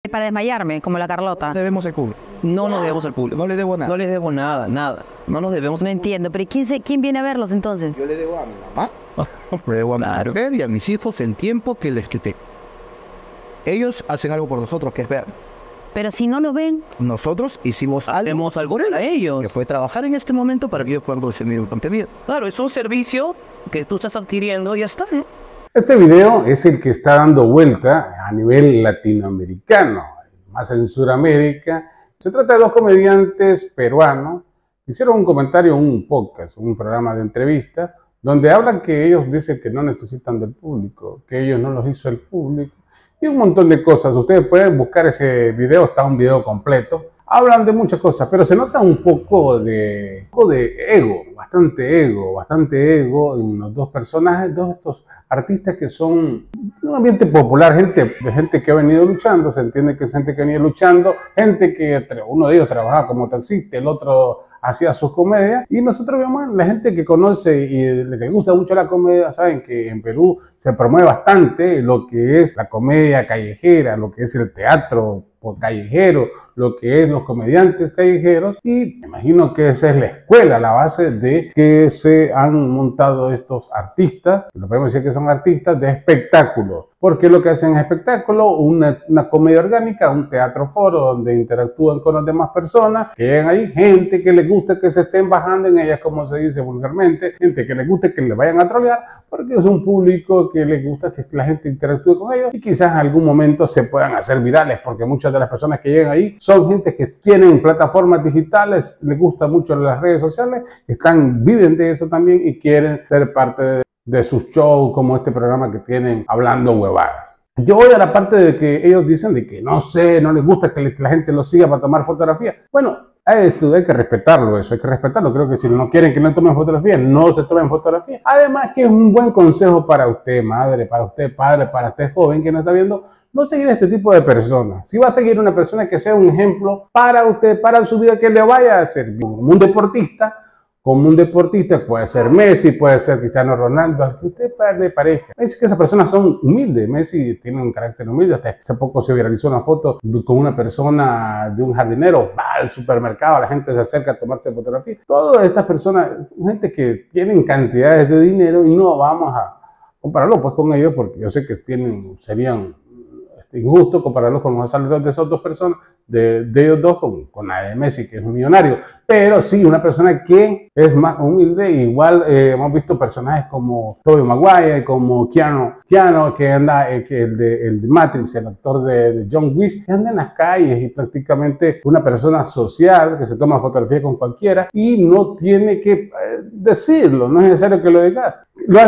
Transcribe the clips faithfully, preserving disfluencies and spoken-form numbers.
Para desmayarme, como la Carlota. Debemos al público. No nos debemos al público. No les debo nada. No les debo nada, nada. No nos debemos. No entiendo, pero ¿quién, se, quién viene a verlos entonces? Yo le debo a mi mamá, le debo a mi Claro. mujer y a mis hijos el tiempo que les quité. Ellos hacen algo por nosotros, que es ver. Pero si no lo ven, Nosotros hicimos algo Hacemos algo a ellos. que fue trabajar en este momento para que ellos puedan consumir un contenido. Claro, es un servicio que tú estás adquiriendo y ya está. ¿eh? Este video es el que está dando vuelta a nivel latinoamericano, más en Sudamérica. Se trata de dos comediantes peruanos que hicieron un comentario en un podcast, un programa de entrevista, donde hablan que ellos dicen que no necesitan del público, que ellos no los hizo el público, y un montón de cosas. Ustedes pueden buscar ese video, está un video completo. Hablan de muchas cosas, pero se nota un poco de, un poco de ego, bastante ego, bastante ego en los dos personajes, dos de estos artistas que son de un ambiente popular, gente, de gente que ha venido luchando, se entiende que es gente que ha venido luchando, gente que uno de ellos trabajaba como taxista, el otro hacía sus comedias, y nosotros vemos la gente que conoce y le gusta mucho la comedia, saben que en Perú se promueve bastante lo que es la comedia callejera, lo que es el teatro callejero, lo que es los comediantes callejeros, y me imagino que esa es la escuela, la base de que se han montado estos artistas, lo podemos decir que son artistas de espectáculo, porque lo que hacen es espectáculo, una, una comedia orgánica, un teatro foro donde interactúan con las demás personas, que llegan ahí, gente que les gusta que se estén bajando en ellas, como se dice vulgarmente, gente que les gusta que le vayan a trolear, porque es un público que les gusta que la gente interactúe con ellos y quizás en algún momento se puedan hacer virales, porque muchas de las personas que llegan ahí son gente que tienen plataformas digitales, les gusta mucho las redes sociales, están, viven de eso también y quieren ser parte de, de sus shows como este programa que tienen hablando huevadas. Yo voy a la parte de que ellos dicen de que no sé, no les gusta que la gente los siga para tomar fotografías. Bueno, esto hay que respetarlo, eso hay que respetarlo. Creo que si no quieren que no tomen fotografías, no se tomen fotografías. Además que es un buen consejo para usted, madre, para usted, padre, para usted joven que nos está viendo, no seguir a este tipo de personas. Si va a seguir una persona que sea un ejemplo para usted, para su vida, que le vaya a servir. Como un deportista, como un deportista, puede ser Messi, puede ser Cristiano Ronaldo, al que usted le parezca. Dice que esas personas son humildes. Messi tiene un carácter humilde. Hasta hace poco se viralizó una foto con una persona de un jardinero, va al supermercado, la gente se acerca a tomarse fotografías. Todas estas personas, gente que tienen cantidades de dinero y no vamos a compararlo pues con ellos porque yo sé que tienen, serían injusto compararlos con los salarios de esas dos personas, de, de ellos dos con, con la de Messi, que es un millonario. Pero sí, una persona que es más humilde. Igual eh, hemos visto personajes como Tobey Maguire, como Keanu, Keanu que anda, eh, que el, de, el de Matrix, el actor de, de John Wick, que anda en las calles y prácticamente una persona social que se toma fotografía con cualquiera y no tiene que eh, decirlo, no es necesario que lo digas.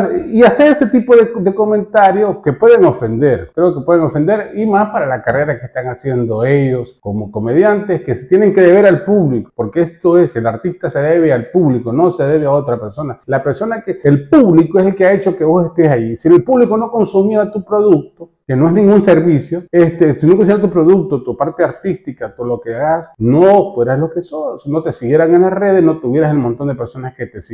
Y hacer ese tipo de, de comentarios que pueden ofender, creo que pueden ofender, y más para la carrera que están haciendo ellos como comediantes, que se tienen que deber al público, porque esto es, el artista se debe al público, no se debe a otra persona. La persona que, el público es el que ha hecho que vos estés ahí. Si el público no consumiera tu producto, que no es ningún servicio, este, si no consumiera tu producto, tu parte artística, todo lo que hagas, no fueras lo que sos, no te siguieran en las redes, no tuvieras el montón de personas que te siguen.